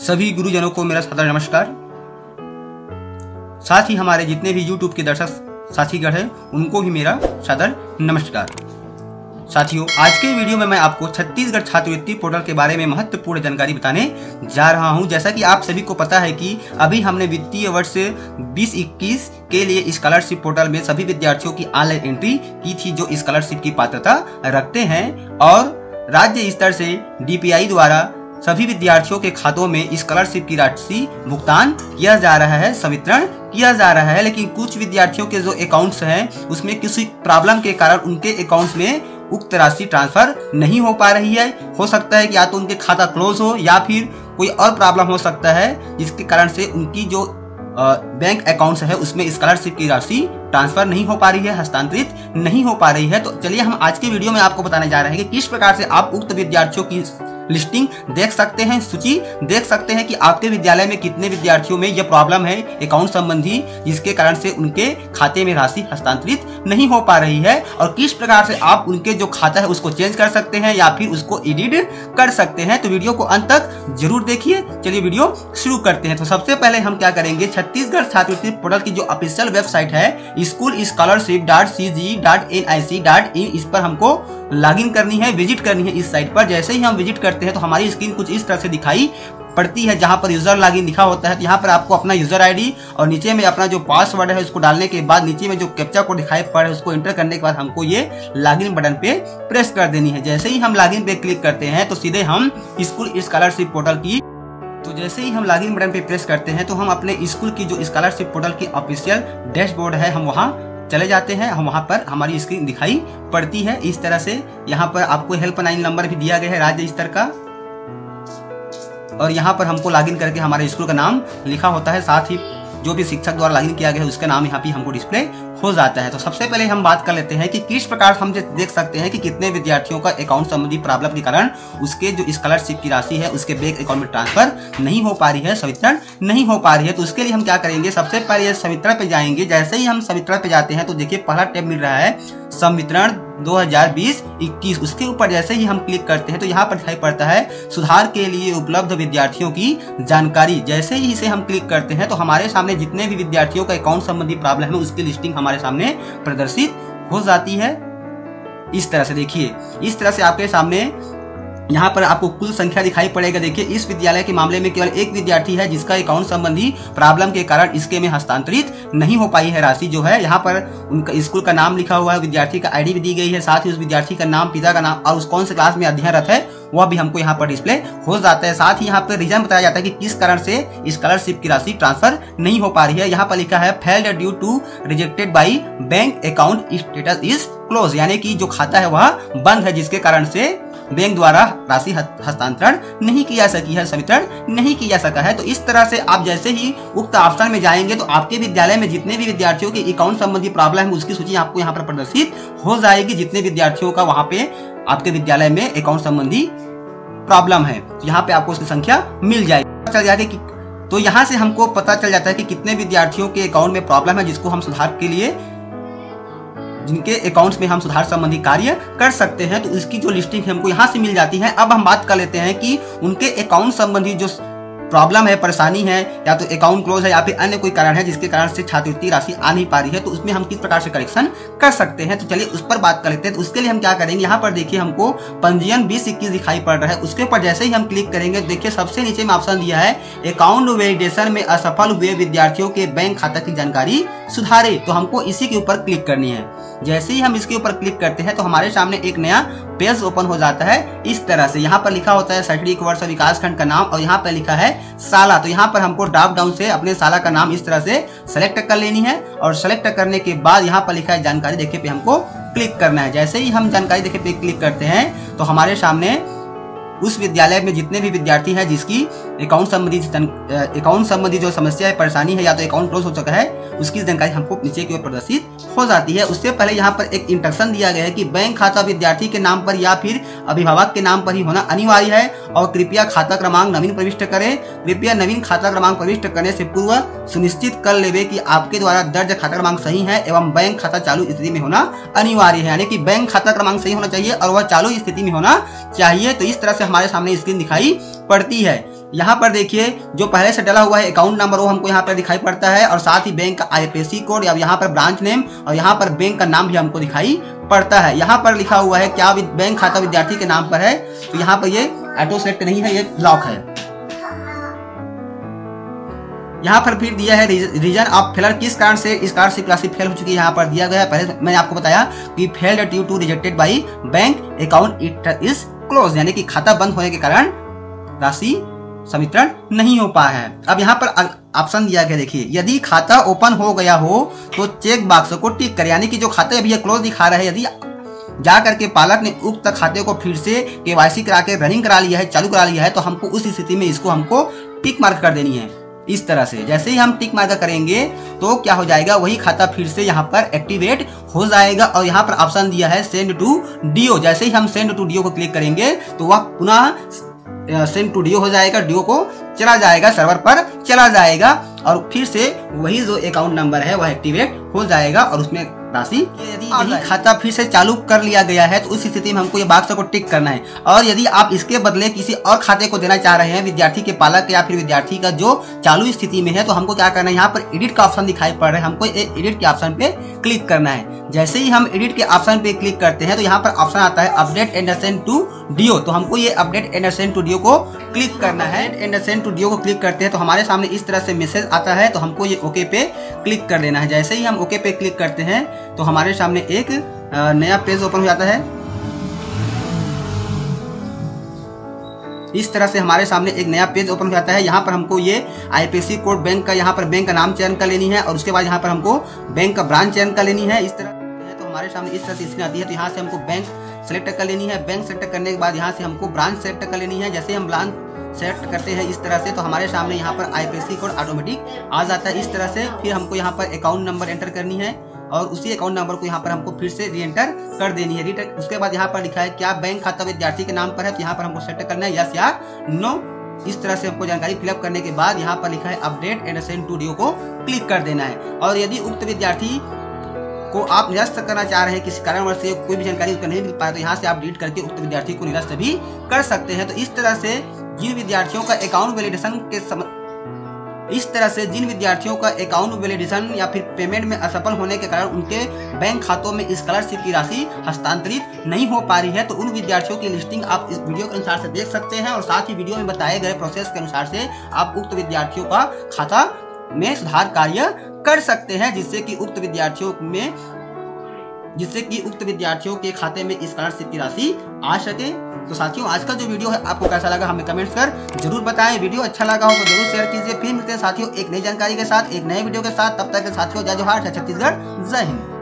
सभी गुरुजनों को मेरा सादर नमस्कार। साथ ही हमारे जितने भी YouTube के दर्शक साथीगण हैं उनको भी मेरा सादर नमस्कार। साथियों, आज के वीडियो में मैं आपको छत्तीसगढ़ छात्रवृत्ति पोर्टल के बारे में महत्वपूर्ण जानकारी बताने जा रहा हूं। जैसा कि आप सभी को पता है कि अभी हमने वित्तीय वर्ष 2021 के लिए स्कॉलरशिप पोर्टल में सभी विद्यार्थियों की ऑनलाइन एंट्री की थी जो स्कॉलरशिप की पात्रता रखते हैं, और राज्य स्तर से DPI द्वारा सभी विद्यार्थियों के खातों में स्कॉलरशिप की राशि भुगतान किया जा रहा है, संवितरण किया जा रहा है। लेकिन कुछ विद्यार्थियों के जो अकाउंट्स हैं उसमें किसी प्रॉब्लम के कारण उनके अकाउंट्स में उक्त राशि ट्रांसफर नहीं हो पा रही है। हो सकता है कि या तो उनके खाता क्लोज हो या फिर कोई और प्रॉब्लम हो सकता है जिसके कारण से उनकी जो बैंक अकाउंट्स है उसमें स्कॉलरशिप की राशि ट्रांसफर नहीं हो पा रही है, हस्तांतरित नहीं हो पा रही है। तो चलिए हम आज के वीडियो में आपको बताने जा रहे हैं कि किस प्रकार से आप उक्त विद्यार्थियों की लिस्टिंग देख सकते हैं, सूची देख सकते हैं कि आपके विद्यालय में कितने विद्यार्थियों में यह प्रॉब्लम है अकाउंट संबंधी जिसके कारण से उनके खाते में राशि हस्तांतरित नहीं हो पा रही है, और किस प्रकार से आप उनके जो खाता है उसको चेंज कर सकते हैं या फिर उसको एडिट कर सकते हैं। तो वीडियो को अंत तक जरूर देखिए। चलिए वीडियो शुरू करते हैं। तो सबसे पहले हम क्या करेंगे, छत्तीसगढ़ छात्रवृत्ति पोर्टल की जो ऑफिशियल वेबसाइट है schoolscholarship.cg.nic.in, इस पर हमको लॉगिन करनी है, विजिट करनी है इस साइट पर। जैसे ही हम विजिट करते हैं तो हमारी स्क्रीन कुछ इस तरह से दिखाई पड़ती है, जहां पर यूजर लॉगिन लिखा होता है। तो यहाँ पर आपको अपना यूजर आईडी और नीचे में अपना जो पासवर्ड है उसको डालने के बाद नीचे में जो कैप्चा कोड दिखाई पड़ रहा है उसको एंटर करने के बाद हमको ये लॉगिन बटन पे प्रेस कर देनी है। जैसे ही हम लॉगिन पे क्लिक करते हैं तो सीधे हम स्कूल स्कॉलरशिप पोर्टल की जैसे ही हम लॉगिन बटन पे प्रेस करते हैं तो हम अपने स्कूल की जो स्कॉलरशिप पोर्टल की ऑफिशियल डैशबोर्ड है हम वहाँ चले जाते हैं। हम वहाँ पर हमारी स्क्रीन दिखाई पड़ती है इस तरह से। यहाँ पर आपको हेल्पलाइन नंबर भी दिया गया है राज्य स्तर का, और यहाँ पर हमको लॉगिन करके हमारे स्कूल का नाम लिखा होता है, साथ ही जो भी शिक्षक द्वारा लॉगिन किया गया है उसका नाम यहाँ पे हमको डिस्प्ले हो जाता है। तो सबसे पहले हम बात कर लेते हैं कि किस प्रकार हम देख सकते हैं कि कितने विद्यार्थियों का अकाउंट संबंधी प्रॉब्लम के कारण उसके जो स्कॉलरशिप की राशि है उसके बैंक अकाउंट में ट्रांसफर नहीं हो पा रही है, संवितरण नहीं हो पा रही है। तो उसके लिए हम क्या करेंगे, सबसे पहले संवितरण पे जाएंगे। जैसे ही हम संवितरण पे जाते हैं तो देखिए पहला टैब मिल रहा है संवितरण 2020-21। उसके ऊपर जैसे ही हम क्लिक करते हैं तो यहाँ पर दिखाई पड़ता है सुधार के लिए उपलब्ध विद्यार्थियों की जानकारी। जैसे ही इसे हम क्लिक करते हैं तो हमारे सामने जितने भी विद्यार्थियों का अकाउंट संबंधी प्रॉब्लम है उसकी लिस्टिंग हमारे सामने प्रदर्शित हो जाती है। इस तरह से देखिए, इस तरह से आपके सामने यहाँ पर आपको कुल संख्या दिखाई पड़ेगा। देखिए इस विद्यालय के मामले में केवल एक विद्यार्थी है जिसका अकाउंट संबंधी प्रॉब्लम के कारण इसके में हस्तांतरित नहीं हो पाई है राशि जो है। यहाँ पर उनका स्कूल का नाम लिखा हुआ है, विद्यार्थी का आईडी भी दी गई है, साथ ही उस विद्यार्थी का नाम, पिता का नाम और उस कौन से क्लास में अध्ययनरत है वह भी हमको यहाँ पर डिस्प्ले हो जाता है। साथ ही यहाँ पर रीजन बताया जाता है कि किस कारण से स्कॉलरशिप की राशि ट्रांसफर नहीं हो पा रही है। यहाँ पर लिखा है failed due to rejected by bank account status is close, यानी कि जो खाता है वह बंद है जिसके कारण से बैंक द्वारा राशि हस्तांतरण नहीं किया सकी है, संवितरण नहीं किया सका है। तो इस तरह से आप जैसे ही उक्त ऑप्शन में जाएंगे तो आपके विद्यालय में जितने भी विद्यार्थियों के अकाउंट संबंधी प्रॉब्लम है उसकी सूची आपको यहाँ पर प्रदर्शित हो जाएगी। जितने विद्यार्थियों का वहाँ पे आपके विद्यालय में अकाउंट संबंधी प्रॉब्लम है तो यहाँ पे आपको उसकी संख्या मिल जाएगी, चल जाएगी। तो यहाँ से हमको पता चल जाता है कि कितने विद्यार्थियों के अकाउंट में प्रॉब्लम है जिसको हम सुधार के लिए, जिनके अकाउंट्स में हम सुधार संबंधी कार्य कर सकते हैं। तो इसकी जो लिस्टिंग हमको यहाँ से मिल जाती है। अब हम बात कर लेते हैं कि उनके अकाउंट संबंधी जो प्रॉब्लम है, परेशानी है, या तो अकाउंट क्लोज है या फिर अन्य कोई कारण है जिसके कारण से छात्रवृत्ति राशि आ नहीं पा रही है, तो उसमें हम किस प्रकार से करेक्शन कर सकते हैं। तो चलिए उस पर बात कर लेते हैं। तो उसके लिए हम क्या करेंगे, यहाँ पर देखिए हमको पंजीयन 2021 दिखाई पड़ रहा है। उसके ऊपर जैसे ही हम क्लिक करेंगे देखिए सबसे नीचे में ऑप्शन दिया है अकाउंट वैलिडेशन में असफल हुए विद्यार्थियों के बैंक खाता की जानकारी सुधारे। तो हमको इसी के ऊपर क्लिक करनी है। जैसे ही हम इसके ऊपर क्लिक करते हैं तो हमारे सामने एक नया पेज ओपन हो जाता है इस तरह से। यहाँ पर लिखा होता है शैक्षणिक वर्ष विकास खंड का नाम और यहाँ पर लिखा है साला। तो यहाँ पर हमको ड्रॉप डाउन से अपने साला का नाम इस तरह से सेलेक्ट कर लेनी है, और सेलेक्ट करने के बाद यहाँ पर लिखा है जानकारी देखे पे हमको क्लिक करना है। जैसे ही हम जानकारी देखे पे क्लिक करते हैं तो हमारे सामने उस विद्यालय में जितने भी विद्यार्थी हैं जिसकी अकाउंट संबंधी जो समस्या है, परेशानी है, या तो अकाउंट क्लोज हो चुका है, उसकी जानकारी हमको नीचे की ओर प्रदर्शित हो जाती है। उससे पहले यहाँ पर एक इंस्ट्रक्शन दिया गया है कि बैंक खाता विद्यार्थी के नाम पर या फिर अभिभावक के नाम पर ही होना अनिवार्य है, और कृपया खाता क्रमांक नवीन प्रविष्ट करें। कृपया नवीन खाता क्रमांक प्रविष्ट करने से पूर्व सुनिश्चित कर लेवे कि आपके द्वारा दर्ज खाता क्रमांक सही है एवं बैंक खाता चालू स्थिति में होना अनिवार्य है, यानी कि बैंक खाता क्रमांक सही होना चाहिए और वह चालू स्थिति में होना चाहिए। तो इस तरह से हमारे सामने स्क्रीन दिखाई पड़ती है। यहाँ पर देखिए जो पहले से डला हुआ है अकाउंट नंबर वो हमको यहाँ पर दिखाई पड़ता है, और साथ ही बैंक का IFSC कोड या यहाँ पर ब्रांच नेम और यहाँ पर बैंक का नाम भी हमको दिखाई पड़ता है। यहाँ पर लिखा हुआ है क्या बैंक खाता विद्यार्थी के नाम पर है, तो यहाँ पर ये ऑटो सेलेक्ट नहीं है, ये लॉक है। यहाँ पर फिर दिया है रीजन ऑफ फेलर, किस कारण से इस स्कॉलरशिप राशि फेल हो चुकी है, यहाँ पर दिया गया है। पहले मैंने आपको बताया कि failed due to rejected by bank account it is close, यानी कि खाता बंद होने के कारण राशि संवितरण नहीं हो पाया है। अब यहाँ पर ऑप्शन दिया गया, देखिए यदि खाता ओपन हो गया हो तो चेक बॉक्स को टिक करें, यानी कि जो खाता अभी क्लोज दिखा रहा है, यदि जा करके पालक ने उक्त खाते को फिर से KYC करा के रनिंग करा लिया है, चालू करा लिया है, तो हमको उस स्थिति में इसको हमको टिक मार्क कर देनी है। इस तरह से जैसे ही हम टिक मार्क करेंगे तो क्या हो जाएगा, वही खाता फिर से यहाँ पर एक्टिवेट हो जाएगा। और यहाँ पर ऑप्शन दिया है सेंड टू DO, जैसे ही हम सेंड टू DO को क्लिक करेंगे तो वह पुनः सेंड टू DO हो जाएगा, DO को चला जाएगा, सर्वर पर चला जाएगा और फिर से वही जो अकाउंट नंबर है वह एक्टिवेट हो जाएगा और उसमें राशि। यदि यही खाता फिर से चालू कर लिया गया है तो उस स्थिति में हमको ये बॉक्स को टिक करना है। और यदि आप इसके बदले किसी और खाते को देना चाह रहे हैं, विद्यार्थी के पालक या फिर विद्यार्थी का जो चालू स्थिति में है, तो हमको क्या करना है, यहाँ पर एडिट का ऑप्शन दिखाई पड़ रहा है, हमको एडिट के ऑप्शन पे क्लिक करना है। जैसे ही हम एडिट के ऑप्शन पे क्लिक करते हैं तो यहाँ पर ऑप्शन आता है update and send to DO, तो हमको ये update and send to DO को क्लिक करना है। एंड सेंड टू DO को क्लिक करते हैं तो हमारे सामने इस तरह से मैसेज आता है, तो हमको ये ओके पे क्लिक कर देना है। जैसे ही हम ओके पे क्लिक करते हैं तो हमारे सामने एक नया पेज ओपन हो जाता है। इस तरह से हमारे सामने एक नया पेज ओपन हो जाता है। यहाँ पर हमको ये IFSC कोड, बैंक का, यहाँ पर बैंक का नाम चयन कर लेनी है और उसके बाद यहाँ पर हमको बैंक का ब्रांच चयन कर लेनी है। इस तरह तो हमारे सामने इस तरह से स्क्रीन आती है, तो यहाँ से हमको बैंक सेलेक्ट कर लेनी है। बैंक सेलेक्ट करने के बाद यहाँ से हमको ब्रांच सेलेक्ट कर लेनी है। जैसे हम ब्रांच सेलेक्ट करते हैं इस तरह से तो हमारे सामने यहाँ पर IFSC कोड ऑटोमेटिक आ जाता है। इस तरह से फिर हमको यहाँ पर अकाउंट नंबर एंटर करनी है और उसी अकाउंट नंबर को यहाँ पर हमको फिर से री एंटर कर देनी है। उसके बाद यहाँ पर लिखा है क्या बैंक खाता विद्यार्थी के नाम पर है, तो यहाँ पर हमको सेलेक्ट करना है यस या नो। इस तरह से हमको जानकारी फिलअप करने के बाद यहाँ पर लिखा है update and send to DO को क्लिक कर देना है। और यदि उक्त विद्यार्थी को आप निरस्त करना चाह रहे हैं, किसी कारणवश से कोई भी जानकारी उसका नहीं मिल पाया, तो यहाँ से आप डिलीट करके उक्त विद्यार्थी को निरस्त भी कर सकते हैं। तो इस तरह से जिन विद्यार्थियों का अकाउंट वैलिडेशन या फिर पेमेंट में असफल होने के कारण उनके बैंक खातों में स्कॉलरशिप की राशि हस्तांतरित नहीं हो पा रही है, तो उन विद्यार्थियों की लिस्टिंग आप इस वीडियो के अनुसार से देख सकते हैं। और साथ ही वीडियो में बताए गए प्रोसेस के अनुसार से आप उक्त विद्यार्थियों का खाता में सुधार कार्य कर सकते हैं, जिससे कि उक्त विद्यार्थियों के खाते में स्कॉलरशिप की राशि आ सके। तो साथियों आज का जो वीडियो है आपको कैसा लगा हमें कमेंट्स कर जरूर बताएं। वीडियो अच्छा लगा हो तो जरूर शेयर कीजिए। फिर मिलते हैं साथियों एक नई जानकारी के साथ, एक नए वीडियो के साथ। तब तक के साथियों जय जोहार, छत्तीसगढ़, जय हिंद।